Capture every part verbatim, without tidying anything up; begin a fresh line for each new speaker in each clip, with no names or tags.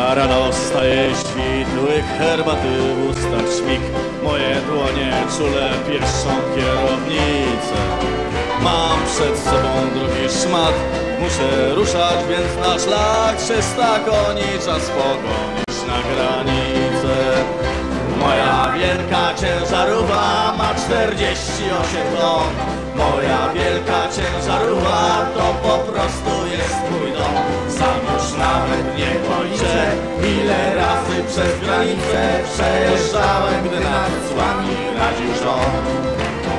Rano wstaje świt, herbaty w ustach śmig. Moje dłonie czule pieszczą kierownicę. Mam przed sobą drugi szmat, muszę ruszać, więc na szlak trzysta koni, czas pogonić na granicę. Moja wielka ciężarówka ma czterdzieści osiem ton. Moja wielka ciężarówka to po prostu jest mój dom. Sam już nawet nie policzę, ile razy przez granicę przejeżdżałem, gdy nad cłami radził rząd.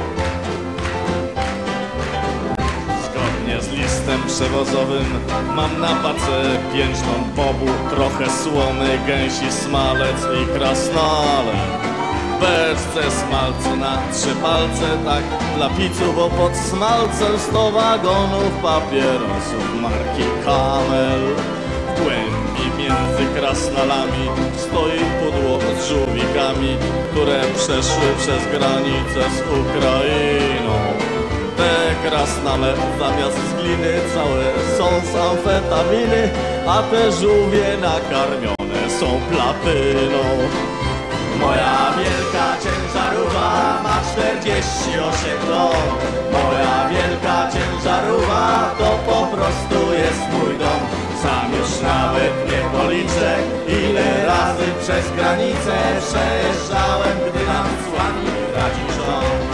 Zgodnie z listem przewozowym mam na pace pięć ton bobu, trochę słomy, gęsi smalec i krasnale. W beczce smalcu na trzy palce, tak dla piców, bo pod smalcem sto wagonów papierosów marki Camel. W głębi między krasnalami stoi pudło z żółwikami, które przeszły przez granicę z Ukrainą. Te krasnale zamiast z gliny całe są z amfetaminy, a te żółwie nakarmione są platyną. Moja wielka ciężarówka ma czterdzieści osiem ton. Moja wielka ciężarówka to po prostu jest mój dom. Sam już nawet nie policzę, ile razy przez granicę przejeżdżałem, gdy nad cłami radził rząd.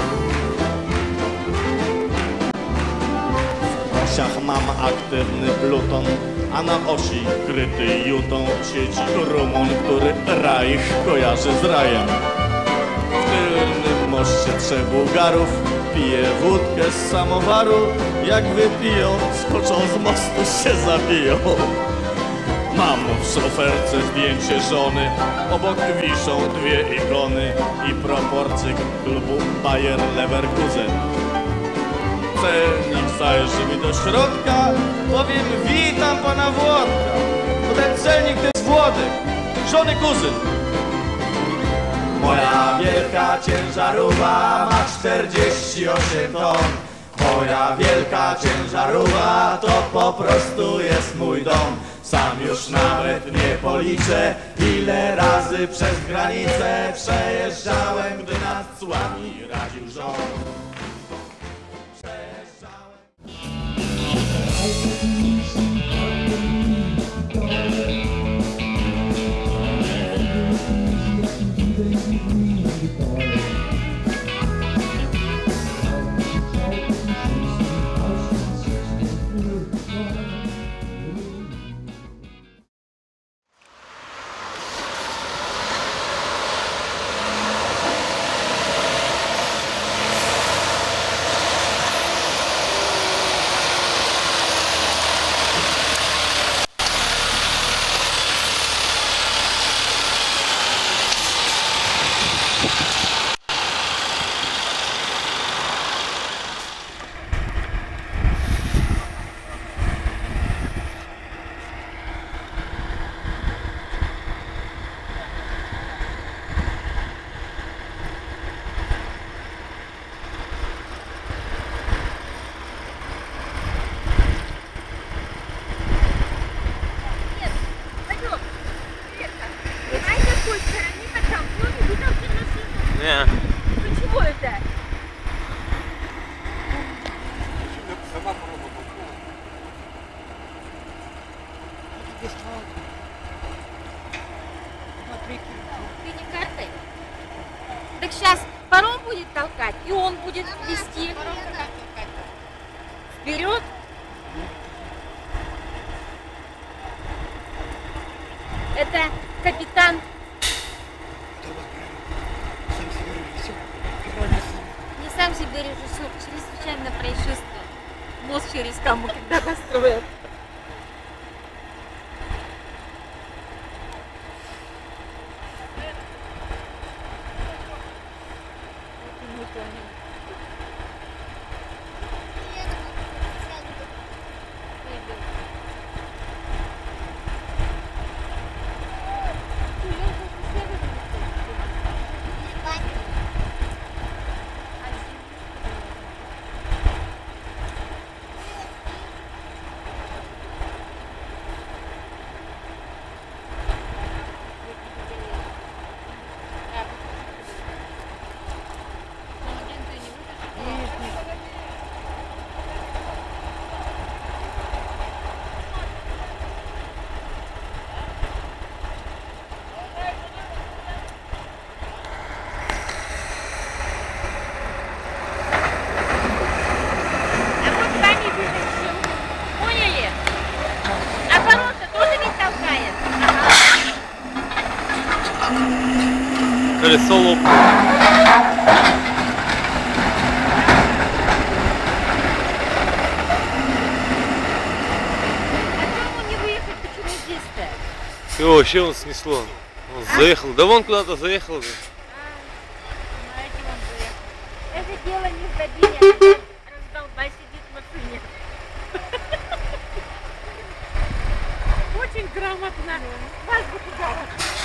W osiach mam aktywny pluton, a na osi kryty jutą siedzi Rumun, który Reich kojarzy z rajem. W tylnym moście trzech Bułgarów pije wódkę z samowaru. Jak wypiją, skoczą z mostu, się zabiją. Mam w szoferce zdjęcie żony, obok wiszą dwie ikony i proporcyk klubu Bayer Leverkusen. Celnik zajrzy mi do środka, powiem: witam pana Włodka. Bo ten celnik to jest Włodek, żony kuzyn. Moja wielka ciężarówka ma czterdzieści osiem ton. Moja wielka ciężarówka to po prostu jest mój dom. Sam już nawet nie policzę, ile razy przez granicę przejeżdżałem, gdy nad cłami radził rząd.
Не.
Почему это? Ты не картой? Так сейчас паром будет толкать, и он будет вести. Вперед. Это капитан. Не сам себе режиссер, чрезвычайно происшествие. Мост через Каму, когда построят.
колесо лопнуло. И вообще он снесло. Он а? заехал. Да вон куда-то заехал.
А, знаете, он заехал. Это дело не в Дадине, а раздолбай сидит в машине. Очень грамотно. Вас бы туда.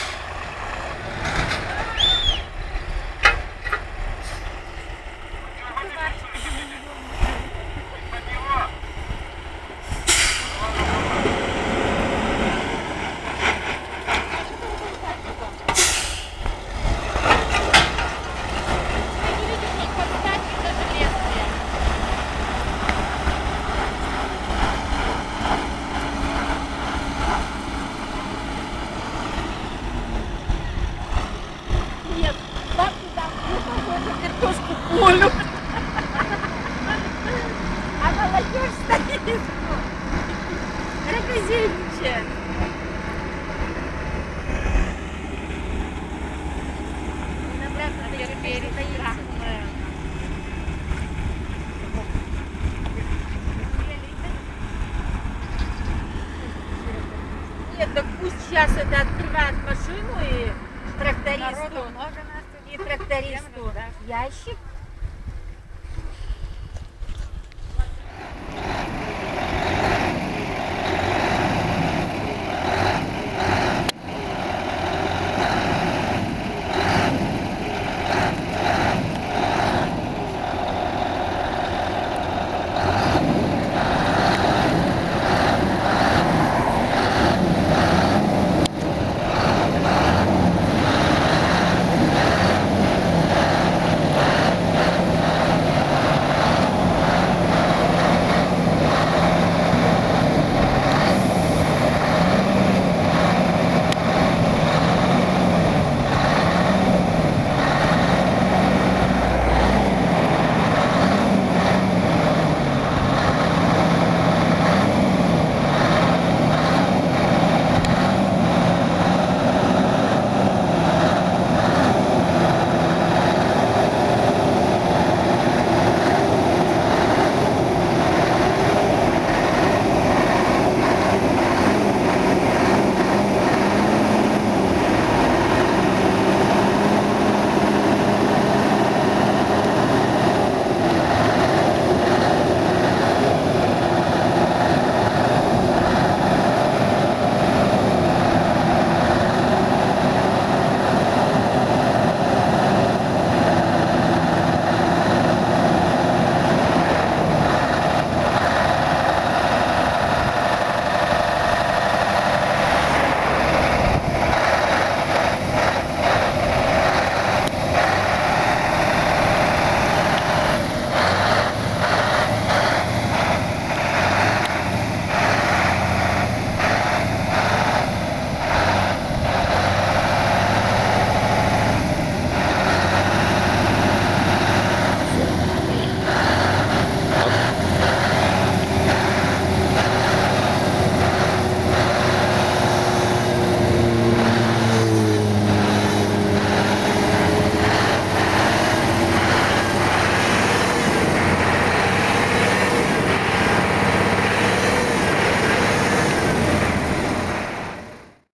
Олю. А молодежь стоит. Рогозельничает. Обратно теперь Нет, так пусть сейчас это открывает машину и трактористу, и трактористу ящик.